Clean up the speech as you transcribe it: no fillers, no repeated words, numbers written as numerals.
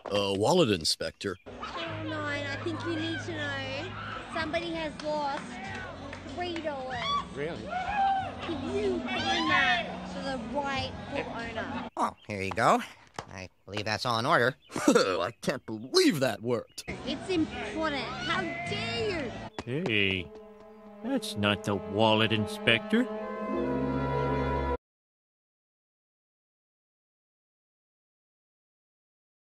Wallet inspector. Oh, nine, I think you need to know somebody has lost $3. Really? Can you find that for the rightful owner? Oh, here you go. I believe that's all in order. I can't believe that worked. It's important. How dare you? Hey, that's not the wallet inspector.